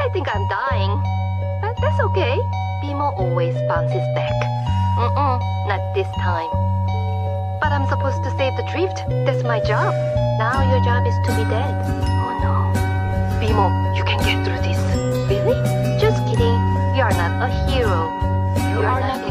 I think I'm dying. But that's okay. Bimo always bounces back. Not this time. But I'm supposed to save the drift. That's my job. Now your job is to be dead. Oh no. Bimo, you can get through this. Really? Just kidding. You are not a hero. You are not